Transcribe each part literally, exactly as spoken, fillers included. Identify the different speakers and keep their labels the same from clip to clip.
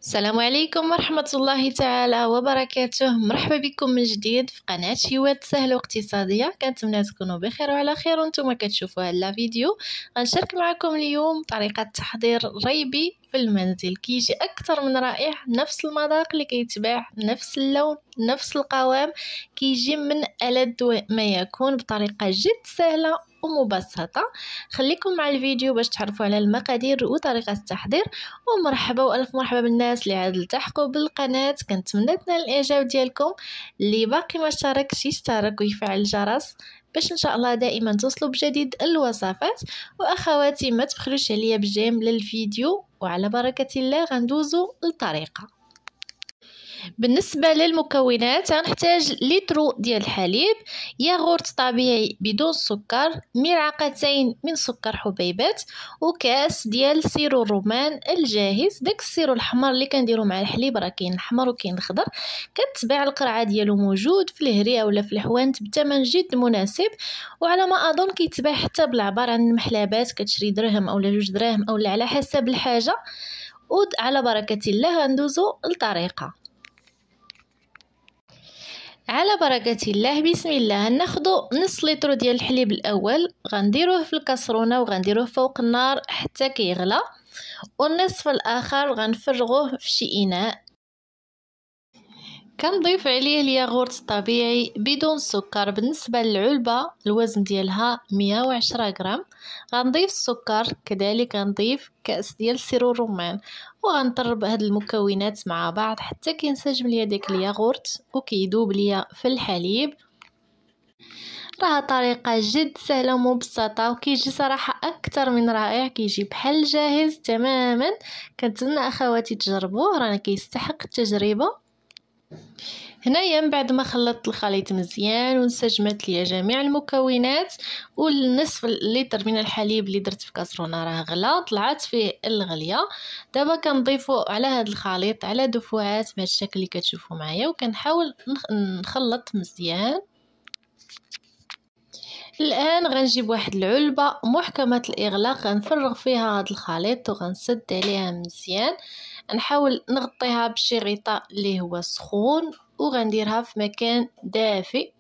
Speaker 1: السلام عليكم ورحمة الله تعالى وبركاته. مرحبا بكم من جديد في قناة هوايات سهلة واقتصادية. كنتمنى تكونوا بخير وعلى خير وانتم كتشوفوا هذا الفيديو. غنشارك معكم اليوم طريقة تحضير ريبي في المنزل، كيجي اكثر من رائع، نفس المذاق اللي كيتباع، نفس اللون، نفس القوام، كيجي من ألذ ما يكون بطريقة جد سهلة ومبسطة. خليكم مع الفيديو باش تعرفوا على المقادير وطريقة التحضير. ومرحبا والف مرحبا بالناس اللي عاد التحقوا بالقناة، كنتمنى تنال الاعجاب ديالكم. اللي باقي ما اشتركش يشترك ويفعل الجرس باش ان شاء الله دائما توصلوا بجديد الوصفات. واخواتي ما تبخلوش عليا بجيم للفيديو، وعلى بركة الله غندوزو للطريقة. بالنسبة للمكونات غنحتاج لترو ديال الحليب، ياغورت طبيعي بدون سكر، ملعقتين من سكر حبيبات، وكاس ديال سيرو الرومان الجاهز. داك السيرو الاحمر اللي كنديرو مع الحليب، راه كاين الاحمر وكاين الخضر، كتباع القرعه ديالو موجود في الهريه ولا في الحوانت بثمن جد مناسب، وعلى ما اظن كيتباع حتى بالعبار عند المحلابات، كتشري درهم اولا جوج دراهم اولا على حسب الحاجه. وعلى بركه الله غندوزو للطريقه. على بركة الله، بسم الله. ناخدو نص لتر ديال الحليب الاول، غنديروه في الكاسرونه وغنديروه فوق النار حتى كيغلى، والنصف الاخر غنفرغوه في شي اناء. كنضيف عليه الياغورت الطبيعي بدون سكر. بالنسبه للعلبه الوزن ديالها مية وعشرة غرام. غنضيف السكر، كذلك غنضيف كاس ديال سيرو الرمان، وغنطرب هاد المكونات مع بعض حتى كينسجم ليا داك الياغورت وكيذوب ليا في الحليب. راه طريقه جد سهله ومبسطه، وكيجي صراحه اكثر من رائع، كيجي بحال جاهز تماما. كنتمنى اخواتي تجربوه، راه كيستحق التجربه. هنايا من بعد ما خلطت الخليط مزيان وانسجمت ليا جميع المكونات، والنصف لتر من الحليب اللي درت في كاسرونه راه غلا، طلعت فيه الغليه. دابا كنضيفو على هذا الخليط على دفعات بهذا الشكل اللي كتشوفوا معايا، وكنحاول نخلط مزيان. الان غنجيب واحد العلبه محكمه الاغلاق، غنفرغ فيها هذا الخليط وغنسد عليها مزيان. نحاول نغطيها بشي غطاء اللي هو سخون، وغنديرها في مكان دافئ.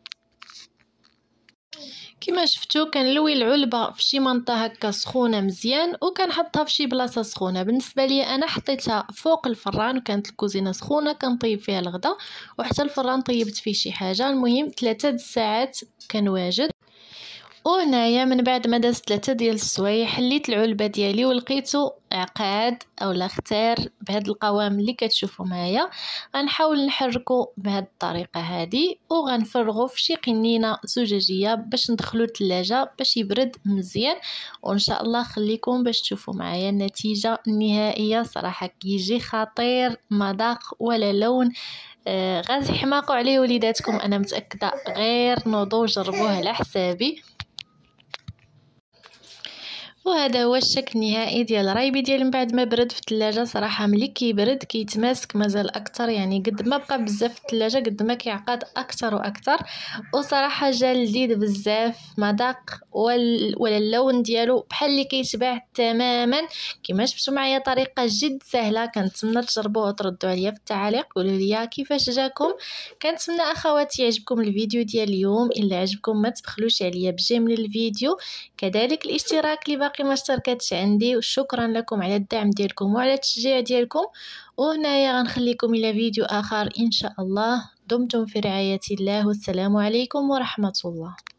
Speaker 1: كما شفتوا كنلوي العلبه في شي منطقه هكا سخونه مزيان، وكنحطها في شي بلاصه سخونه. بالنسبه لي انا حطيتها فوق الفران، وكانت الكوزينه سخونه كنطيب فيها الغدا، وحتى الفران طيبت فيه شي حاجه. المهم ثلاثة ساعات كان واجد. وهنايا من بعد ما دازت ثلاثة ديال السوايع حليت العلبه ديالي ولقيتو عقاد اولا ختار بهذا القوام اللي كتشوفوا معايا. غنحاول نحركو بهذه الطريقه هذه، وغنفرغو في شي قنينه زجاجيه باش ندخلو الثلاجه باش يبرد مزيان. وان شاء الله خليكم باش تشوفوا معايا النتيجه النهائيه. صراحه كيجي خطير، مذاق ولا لون. آه غادي يحماقوا عليه وليداتكم، انا متاكده. غير نوضوا جربوه على حسابي. وهذا هو الشكل النهائي ديال الريبي ديال من بعد ما برد في الثلاجه. صراحه ملي كيبرد كيتماسك مازال اكثر، يعني قد ما بقى بزاف في الثلاجه قد ما كيعقد اكثر واكثر. وصراحه جا لذيذ بزاف، مذاق ولا اللون ديالو بحال اللي كيتباع تماما. كما شفتوا معايا طريقه جد سهله. كنتمنى تجربوه وتردوا عليا في التعاليق، قولوا لي كيفاش جاكم. كنتمنى اخواتي يعجبكم الفيديو ديال اليوم. الا عجبكم ما تبخلوش عليا بجيم للفيديو، كذلك الاشتراك اللي باقي ما اشتركتش عندي. وشكرا لكم على الدعم ديالكم وعلى التشجيع ديالكم. وهنايا غنخليكم الى فيديو اخر ان شاء الله. دمتم في رعاية الله، والسلام عليكم ورحمة الله.